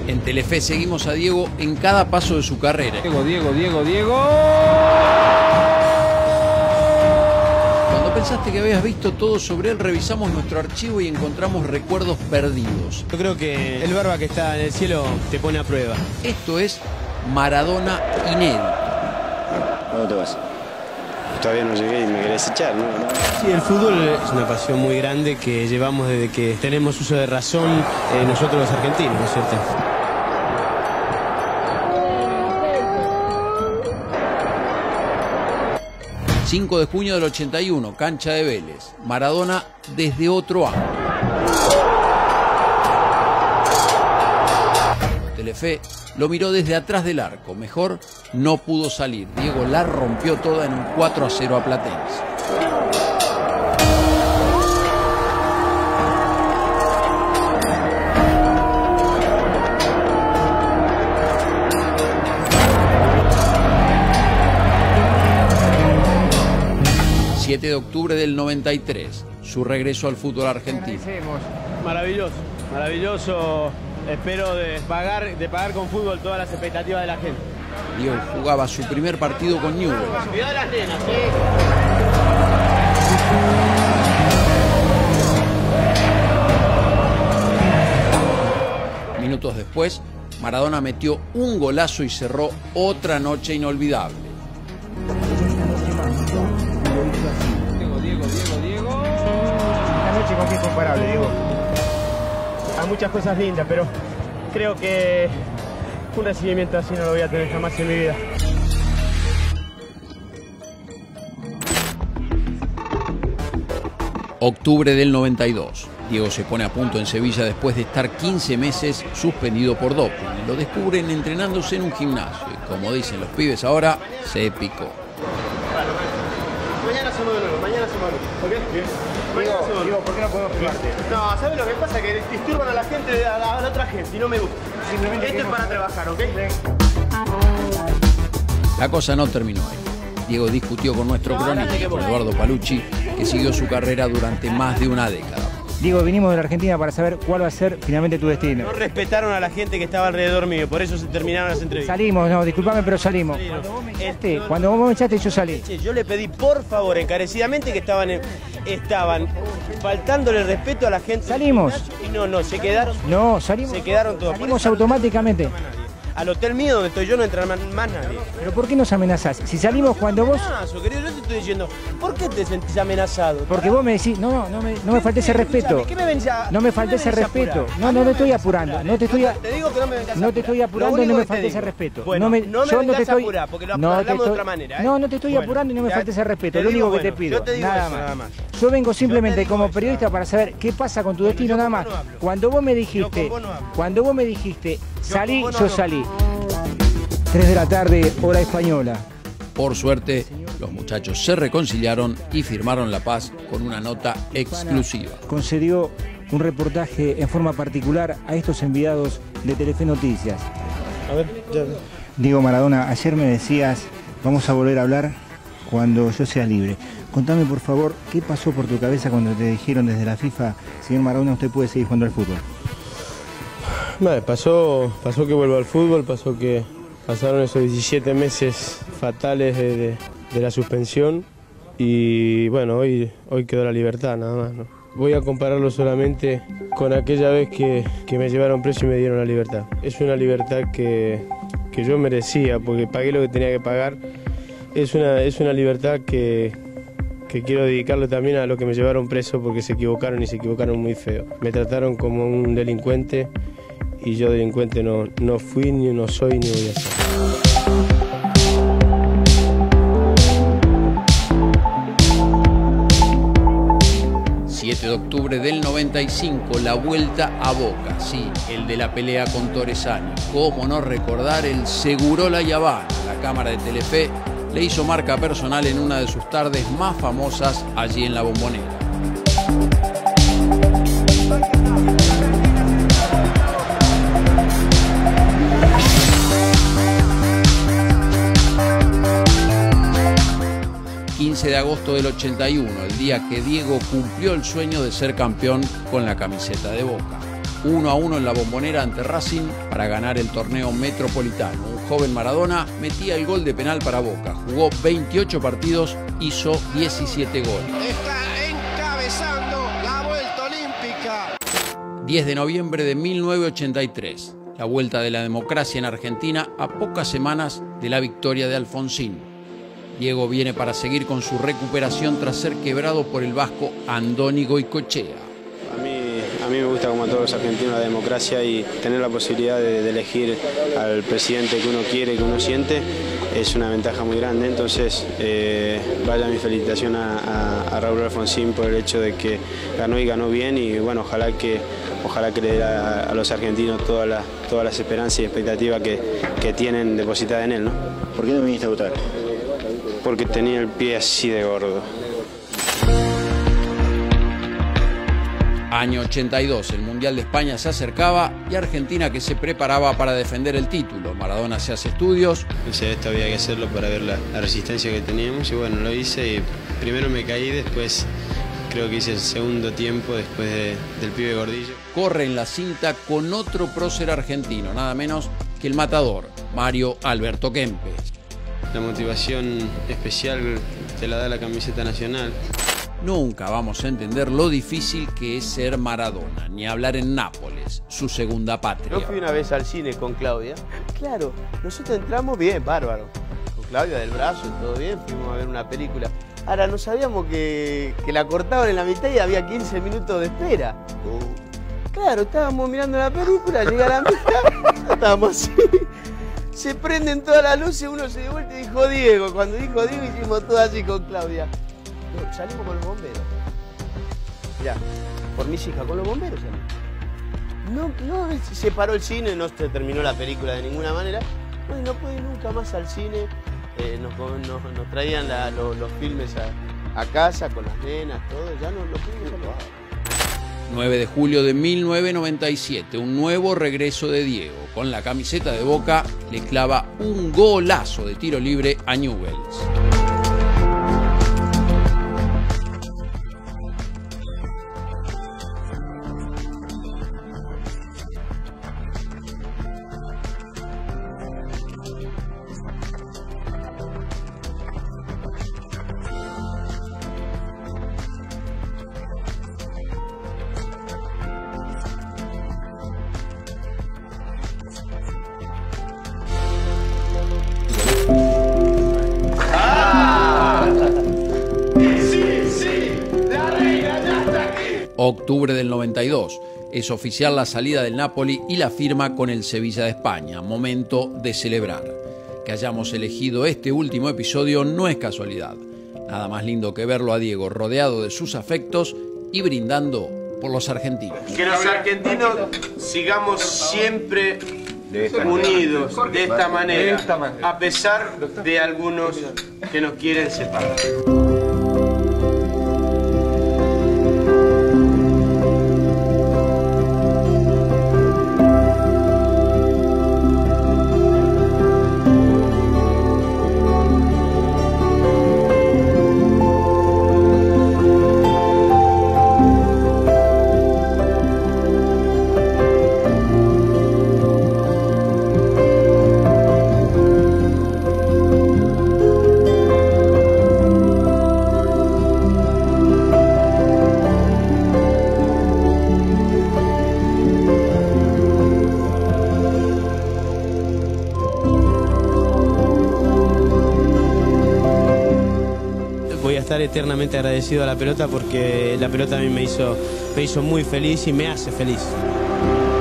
En Telefe seguimos a Diego en cada paso de su carrera. Diego. Cuando pensaste que habías visto todo sobre él, revisamos nuestro archivo y encontramos recuerdos perdidos. Yo creo que el Barba que está en el cielo te pone a prueba. Esto es Maradona inédito. ¿Cuándo te vas? Todavía no llegué y me querés echar, ¿no? Sí, el fútbol es una pasión muy grande que llevamos desde que tenemos uso de razón nosotros los argentinos, ¿no es cierto? 5 de junio del 81, cancha de Vélez. Maradona desde otro ángulo. Telefe lo miró desde atrás del arco. Mejor no pudo salir. Diego la rompió toda en un 4-0 a Platense. ...7 de octubre del 93... su regreso al fútbol argentino. Maravilloso. Espero de pagar con fútbol todas las expectativas de la gente. Diego jugaba su primer partido con Newell's. Cuidado de las nenas, Minutos después, Maradona metió un golazo y cerró otra noche inolvidable. Diego. Una noche con qué comparable, Diego. Hay muchas cosas lindas, pero creo que un recibimiento así no lo voy a tener jamás en mi vida. Octubre del 92. Diego se pone a punto en Sevilla después de estar 15 meses suspendido por doping. Lo descubren entrenándose en un gimnasio y, como dicen los pibes ahora, se picó. Mañana hacemos de nuevo, ¿por qué? Diego, ¿por qué no podemos filmarte? No, ¿sabes lo que pasa? Que disturban a la gente, a la otra gente, y no me gusta. Simplemente esto es para trabajar, ¿ok? La cosa no terminó ahí. Diego discutió con nuestro cronista, con Eduardo Palucci, que siguió su carrera durante más de una década. Diego, vinimos de la Argentina para saber cuál va a ser finalmente tu destino. No respetaron a la gente que estaba alrededor mío, por eso se terminaron las entrevistas. Salimos, no, discúlpame, pero salimos. Cuando vos me echaste, yo salí. Yo le pedí, por favor, encarecidamente, que estaban faltándole el respeto a la gente. Salimos. Y no, se quedaron. No, salimos. Se quedaron todos. Salimos automáticamente. Al hotel mío donde estoy yo no entra más nadie. ¿Pero por qué nos amenazás? Si salimos cuando vos... Querido, yo te estoy diciendo, ¿por qué te sentís amenazado? Porque vos me decís, no me faltes ese respeto. ¿Qué me venís a, no me faltes ese respeto. No te estoy apurando. No te estoy apurando y no me faltes ese respeto. Bueno, no me vengas a apurar, porque lo hablamos de otra manera. No te estoy apurando y no me faltes ese respeto. Lo único que te pido, nada más. Yo vengo simplemente como periodista para saber qué pasa con tu destino, nada más. Cuando vos me dijiste, salí, yo salí. 3 de la tarde, hora española. Por suerte, los muchachos se reconciliaron y firmaron la paz con una nota exclusiva. Concedió un reportaje en forma particular a estos enviados de Telefe Noticias. A ver, ya. Diego Maradona, ayer me decías, vamos a volver a hablar cuando yo sea libre. Contame, por favor, ¿qué pasó por tu cabeza cuando te dijeron desde la FIFA, señor Maradona, usted puede seguir jugando al fútbol? Vale, pasó que vuelvo al fútbol, pasaron esos 17 meses fatales de la suspensión y bueno, hoy quedó la libertad nada más, ¿no? Voy a compararlo solamente con aquella vez que me llevaron preso y me dieron la libertad. Es una libertad que yo merecía porque pagué lo que tenía que pagar. Es una libertad que quiero dedicarle también a los que me llevaron preso porque se equivocaron y se equivocaron muy feo. Me trataron como un delincuente y yo delincuente no fui, ni no soy, ni voy a ser. De octubre del 95, la vuelta a Boca, sí, el de la pelea con Torresani. Cómo no recordar el Segurola y Habana. La cámara de Telefe le hizo marca personal en una de sus tardes más famosas allí en la Bombonera. De agosto del 81, el día que Diego cumplió el sueño de ser campeón con la camiseta de Boca. 1-1 en la Bombonera ante Racing para ganar el torneo metropolitano. Un joven Maradona metía el gol de penal para Boca. Jugó 28 partidos, hizo 17 goles. Está encabezando la vuelta olímpica. 10 de noviembre de 1983. La vuelta de la democracia en Argentina a pocas semanas de la victoria de Alfonsín. Diego viene para seguir con su recuperación tras ser quebrado por el vasco Andoni Goicoechea. A mí me gusta, como a todos los argentinos, la democracia, y tener la posibilidad de elegir al presidente que uno quiere, que uno siente, es una ventaja muy grande. Entonces, vaya mi felicitación a Raúl Alfonsín por el hecho de que ganó y ganó bien, y bueno, ojalá que le dé a los argentinos todas las esperanzas y expectativas que tienen depositadas en él, ¿no? ¿Por qué no viniste a votar? Porque tenía el pie así de gordo. Año 82, el Mundial de España se acercaba y Argentina que se preparaba para defender el título. Maradona se hace estudios. Dice, esto había que hacerlo para ver la resistencia que teníamos, y bueno, lo hice, y primero me caí, después creo que hice el segundo tiempo después del pibe Gordillo. Corre en la cinta con otro prócer argentino, nada menos que el matador, Mario Alberto Kempes. La motivación especial te la da la camiseta nacional. Nunca vamos a entender lo difícil que es ser Maradona, ni hablar en Nápoles, su segunda patria. Yo fui una vez al cine con Claudia. Claro, nosotros entramos bien, bárbaro. Con Claudia del brazo, todo bien, fuimos a ver una película. Ahora, no sabíamos que la cortaban en la mitad y había 15 minutos de espera. Claro, estábamos mirando la película, llega la mitad, estábamos así. Se prenden todas las luces, uno se dio vuelta y dijo Diego. Cuando dijo Diego hicimos todo así con Claudia. Salimos con los bomberos. Mirá, por mis hijas, con los bomberos salimos. No se paró el cine, no se terminó la película de ninguna manera. No pude ir nunca más al cine. Nos traían los filmes a casa con las nenas, todo. Ya no pudimos salvar. 9 de julio de 1997, un nuevo regreso de Diego. Con la camiseta de Boca le clava un golazo de tiro libre a Newell's. Octubre del 92. Es oficial la salida del Napoli y la firma con el Sevilla de España. Momento de celebrar. Que hayamos elegido este último episodio no es casualidad. Nada más lindo que verlo a Diego rodeado de sus afectos y brindando por los argentinos. Que los argentinos sigamos siempre unidos de esta manera, a pesar de algunos que nos quieren separar. Voy a estar eternamente agradecido a la pelota porque la pelota a mí me hizo muy feliz y me hace feliz.